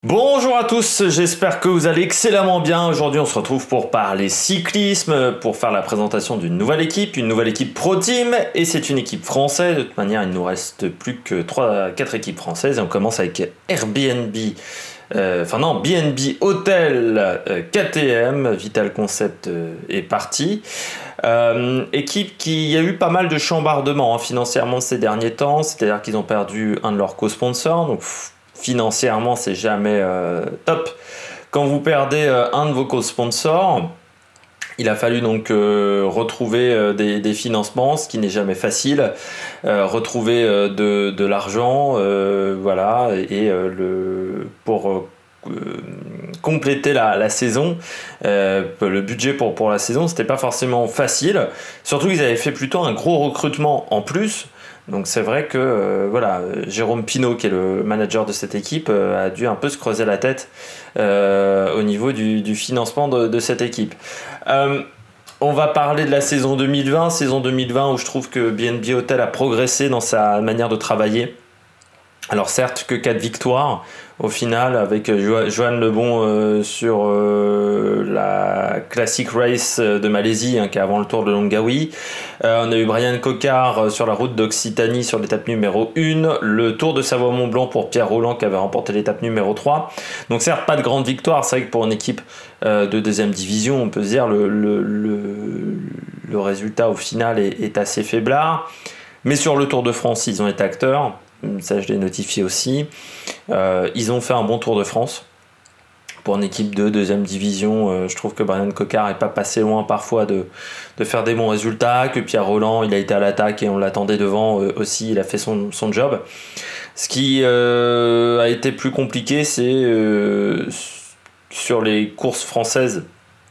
Bonjour à tous, j'espère que vous allez excellemment bien. Aujourd'hui, on se retrouve pour parler cyclisme, pour faire la présentation d'une nouvelle équipe Pro Team, et c'est une équipe française. De toute manière, il nous reste plus que 4 équipes françaises, et on commence avec Airbnb, BNB Hotel KTM, Vital Concept est parti. Équipe qui a eu pas mal de chambardements financièrement ces derniers temps, c'est-à-dire qu'ils ont perdu un de leurs co-sponsors, donc financièrement c'est jamais top. Quand vous perdez un de vos co-sponsors, il a fallu donc retrouver des financements, ce qui n'est jamais facile, retrouver de l'argent, voilà, et pour compléter la saison, le budget pour la saison, c'était pas forcément facile, surtout qu'ils avaient fait plutôt un gros recrutement en plus. Donc c'est vrai que Jérôme Pinault, qui est le manager de cette équipe, a dû un peu se creuser la tête au niveau du financement de cette équipe. On va parler de la saison 2020 où je trouve que BNB Hotel a progressé dans sa manière de travailler. Alors certes que 4 victoires au final, avec Johan Lebon sur la Classic Race de Malaisie, qui est avant le Tour de Longawi. On a eu Brian Cocard sur la route d'Occitanie sur l'étape numéro 1, le Tour de Savoie-Mont-Blanc pour Pierre Rolland qui avait remporté l'étape numéro 3. Donc certes pas de grande victoire, c'est vrai que pour une équipe de deuxième division, on peut se dire le résultat au final est assez faiblard. Mais sur le Tour de France, ils ont été acteurs. Ça, je l'ai notifié aussi. Ils ont fait un bon Tour de France. Pour une équipe de deuxième division, je trouve que Brian Cocard n'est pas passé loin parfois de faire des bons résultats, que Pierre Rolland, il a été à l'attaque et on l'attendait devant aussi, il a fait son job. Ce qui a été plus compliqué, c'est sur les courses françaises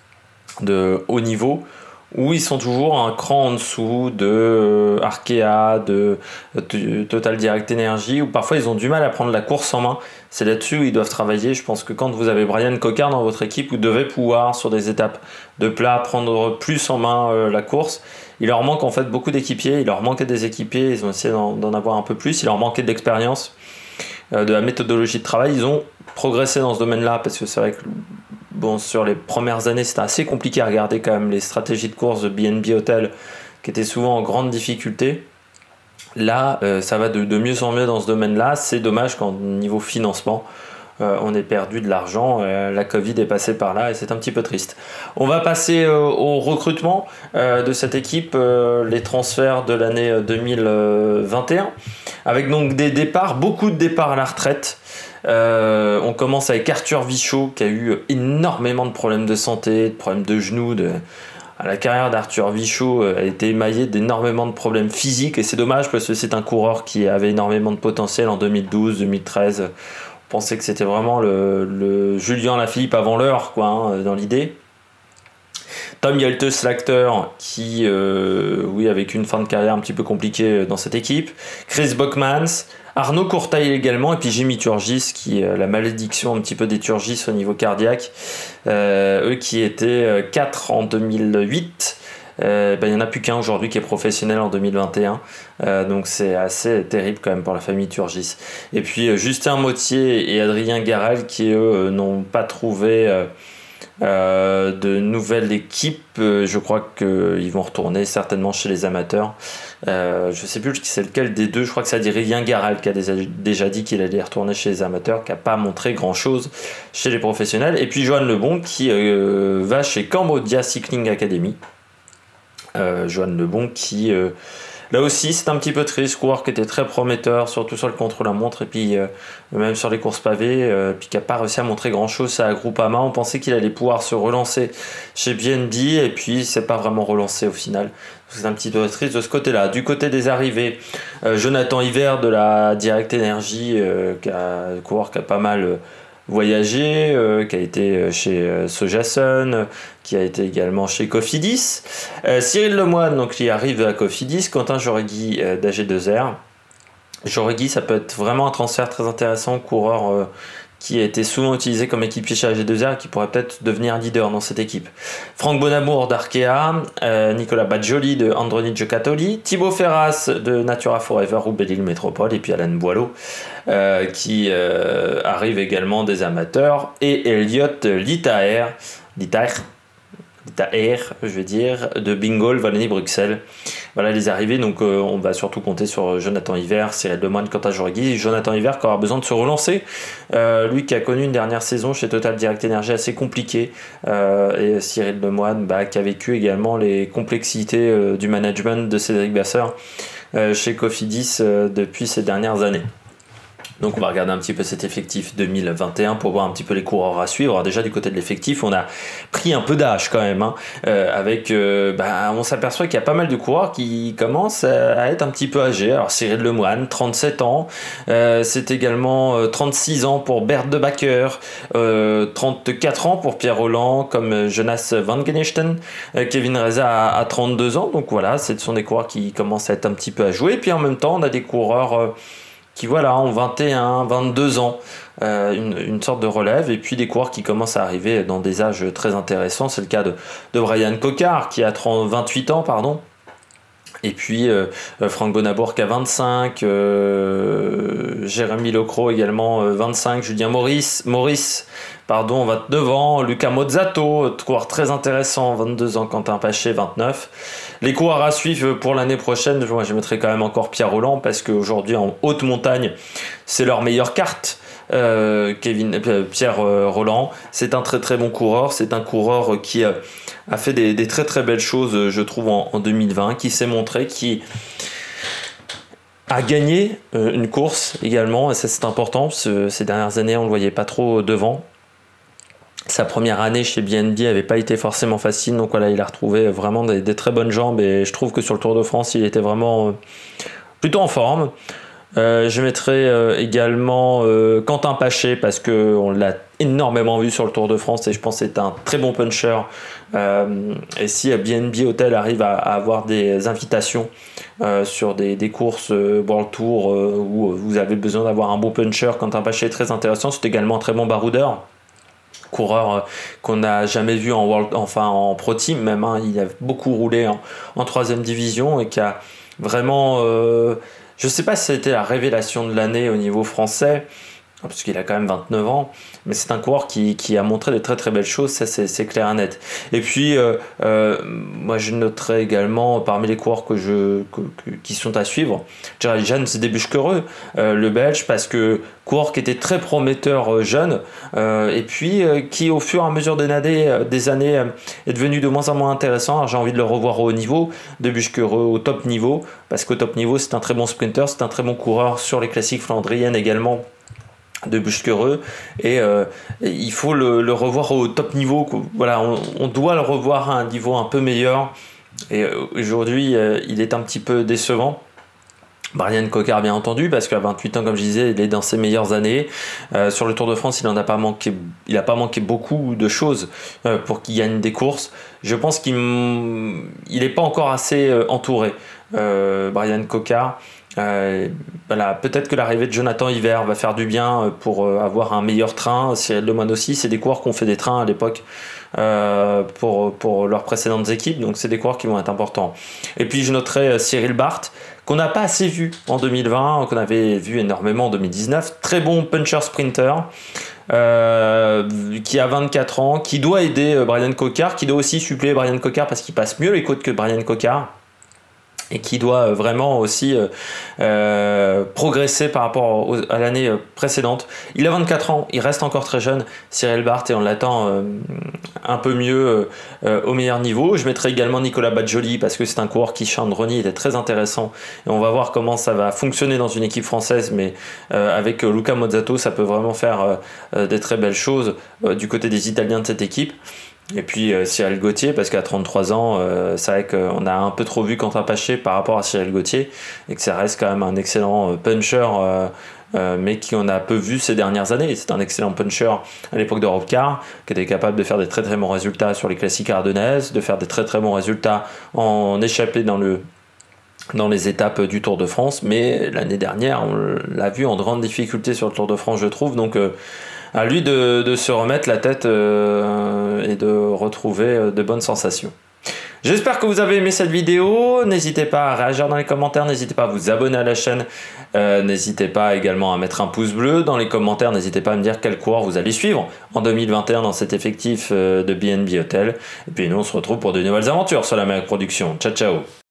de haut niveau, où ils sont toujours un cran en dessous de Arkea, de Total Direct Energy, où parfois ils ont du mal à prendre la course en main. C'est là-dessus où ils doivent travailler. Je pense que quand vous avez Brian Cocard dans votre équipe, vous devez pouvoir, sur des étapes de plat, prendre plus en main la course. Il leur manque en fait beaucoup d'équipiers, il leur manquait des équipiers, ils ont essayé d'en avoir un peu plus, il leur manquait de l'expérience, de la méthodologie de travail. Ils ont progressé dans ce domaine-là, parce que c'est vrai que sur les premières années, c'était assez compliqué à regarder quand même les stratégies de course de BNB Hotel, qui étaient souvent en grande difficulté. Là, ça va de mieux en mieux dans ce domaine-là. C'est dommage qu'en niveau financement, on ait perdu de l'argent. La Covid est passée par là et c'est un petit peu triste. On va passer au recrutement de cette équipe, les transferts de l'année 2021, avec donc des départs, beaucoup de départs à la retraite. On commence avec Arthur Vichot, qui a eu énormément de problèmes de santé, de problèmes de genoux. La carrière d'Arthur Vichot a été émaillée d'énormément de problèmes physiques, et c'est dommage parce que c'est un coureur qui avait énormément de potentiel en 2012, 2013. On pensait que c'était vraiment le Julien Lafilippe avant l'heure, dans l'idée. Tom Jelte-Slagter, qui, avec une fin de carrière un petit peu compliquée dans cette équipe. Chris Bockmans, Arnaud Courtail également, et puis Jimmy Turgis, qui la malédiction un petit peu des Turgis au niveau cardiaque. Eux qui étaient 4 en 2008. Il n'y en a plus qu'un aujourd'hui qui est professionnel en 2021, donc c'est assez terrible quand même pour la famille Turgis. Et puis Justin Mottier et Adrien Garel, qui eux n'ont pas trouvé de nouvelle équipe. Je crois qu'ils vont retourner certainement chez les amateurs. Je sais plus c'est lequel des deux. Je crois que c'est Adrien Garel qui a déjà dit qu'il allait retourner chez les amateurs, qui n'a pas montré grand chose chez les professionnels. Et puis Johan Lebon, qui va chez Cambodia Cycling Academy. Johan Lebon qui là aussi c'est un petit peu triste, coureur qui était très prometteur, surtout sur le contre-la-montre et puis même sur les courses pavées, puis qui n'a pas réussi à montrer grand chose à Groupama. On pensait qu'il allait pouvoir se relancer chez BNB et puis c'est pas vraiment relancé au final. C'est un petit peu triste de ce côté-là. Du côté des arrivées, Jonathan Hiver de la Direct Energy, coureur qui a pas mal voyagé, qui a été chez Sojasun, qui a été également chez Cofidis. Cyril Lemoine, donc, qui arrive à Cofidis. Quentin Jauregui d'AG2R. Jauregui, ça peut être vraiment un transfert très intéressant, coureur qui a été souvent utilisé comme équipier chez AG2R, qui pourrait peut-être devenir leader dans cette équipe. Franck Bonamour d'Arkea, Nicolas Badjoli de Androni Giocattoli, Thibaut Ferras de Natura Forever ou Belle-Île Métropole, et puis Alan Boileau qui arrive également des amateurs, et Elliot Litaer, je vais dire, de Bingol, Wallonie-Bruxelles. Voilà les arrivées, donc on va surtout compter sur Jonathan Hiver, Cyril Lemoine, Quentin Jorgui. Jonathan Hiver qui aura besoin de se relancer, lui qui a connu une dernière saison chez Total Direct Energy assez compliquée, et Cyril Lemoine qui a vécu également les complexités du management de Cédric Vasseur chez Cofidis depuis ces dernières années. Donc on va regarder un petit peu cet effectif 2021 pour voir un petit peu les coureurs à suivre. Alors déjà du côté de l'effectif, on a pris un peu d'âge quand même, on s'aperçoit qu'il y a pas mal de coureurs qui commencent à être un petit peu âgés. Alors Cyril Lemoine, 37 ans, c'est également 36 ans pour Bert de Backer, 34 ans pour Pierre Rolland comme Jonas Van Genechten, Kevin Reza à 32 ans. Donc voilà, ce sont des coureurs qui commencent à être un petit peu à jouer. Et puis en même temps, on a des coureurs qui ont 21, 22 ans, une sorte de relève, et puis des coureurs qui commencent à arriver dans des âges très intéressants. C'est le cas de Brian Cocard qui a 28 ans, pardon. Et puis Franck Bonamour qui a 25, Jérémy Lecros également 25, Julien Maurice 29 ans, Luca Mozzato, coureur très intéressant, 22 ans, Quentin Paché 29. Les coureurs à suivre pour l'année prochaine, moi je mettrai quand même encore Pierre Rolland parce qu'aujourd'hui en haute montagne c'est leur meilleure carte. Pierre Rolland, c'est un très très bon coureur, c'est un coureur qui a fait des très très belles choses je trouve en 2020, qui s'est montré, qui a gagné une course également, et ça c'est important, ces dernières années on ne le voyait pas trop devant. Sa première année chez BNB n'avait pas été forcément facile, donc voilà, il a retrouvé vraiment des très bonnes jambes, et je trouve que sur le Tour de France il était vraiment plutôt en forme. Je mettrai également Quentin Paché parce qu'on l'a énormément vu sur le Tour de France et je pense que c'est un très bon puncher. Et si BNB Hotel arrive à avoir des invitations sur des courses World Tour où vous avez besoin d'avoir un bon puncher, Quentin Paché est très intéressant. C'est également un très bon baroudeur. Coureur qu'on n'a jamais vu en Pro Team même, hein. Il a beaucoup roulé en 3e division et qui a vraiment... je ne sais pas si c'était la révélation de l'année au niveau français, parce qu'il a quand même 29 ans, mais c'est un coureur qui a montré de très très belles choses, ça c'est clair et net. Et puis, moi je noterai également parmi les coureurs qui sont à suivre, Jans Debusschere, le Belge, parce que coureur qui était très prometteur jeune, et puis qui au fur et à mesure des années est devenu de moins en moins intéressant. Alors, j'ai envie de le revoir au haut niveau, Debusschere au top niveau, parce qu'au top niveau c'est un très bon sprinter, c'est un très bon coureur sur les classiques flandriennes également, de Buschkereux, et il faut le revoir au top niveau. Voilà, on doit le revoir à un niveau un peu meilleur, et aujourd'hui il est un petit peu décevant. Brian Cocard bien entendu, parce qu'à 28 ans comme je disais il est dans ses meilleures années. Sur le Tour de France il n'a pas manqué beaucoup de choses pour qu'il gagne des courses. Je pense qu'il n'est pas encore assez entouré, Brian Cocard. Voilà, peut-être que l'arrivée de Jonathan Hiver va faire du bien pour avoir un meilleur train. Cyril Lemoine aussi, c'est des coureurs qui ont fait des trains à l'époque pour leurs précédentes équipes, donc c'est des coureurs qui vont être importants. Et puis je noterai Cyril Barth, qu'on n'a pas assez vu en 2020, qu'on avait vu énormément en 2019, très bon puncher sprinter, qui a 24 ans, qui doit aider Brian Cocard, qui doit aussi suppléer Brian Cocard parce qu'il passe mieux les côtes que Brian Cocard, et qui doit vraiment aussi progresser par rapport à l'année précédente. Il a 24 ans, il reste encore très jeune, Cyril Barth, et on l'attend un peu mieux au meilleur niveau. Je mettrai également Nicolas Badjoli, parce que c'est un coureur qui, chez Androni, était très intéressant, et on va voir comment ça va fonctionner dans une équipe française, mais avec Luca Mozzato, ça peut vraiment faire des très belles choses du côté des Italiens de cette équipe. Et puis Cyril Gauthier, parce qu'à 33 ans, c'est vrai qu'on a un peu trop vu Quentin Paché par rapport à Cyril Gauthier, et que ça reste quand même un excellent puncher, mais qui on a peu vu ces dernières années. C'est un excellent puncher à l'époque d'Europecar, qui était capable de faire des très très bons résultats sur les classiques ardennaises, de faire des très très bons résultats en échappée dans les étapes du Tour de France, mais l'année dernière, on l'a vu en grande difficulté sur le Tour de France, je trouve, donc à lui de se remettre la tête et de retrouver de bonnes sensations. J'espère que vous avez aimé cette vidéo, n'hésitez pas à réagir dans les commentaires, n'hésitez pas à vous abonner à la chaîne, n'hésitez pas également à mettre un pouce bleu dans les commentaires, n'hésitez pas à me dire quel coureur vous allez suivre en 2021 dans cet effectif de BNB Hotel. Et puis nous on se retrouve pour de nouvelles aventures sur la Meilleure Production. Ciao ciao.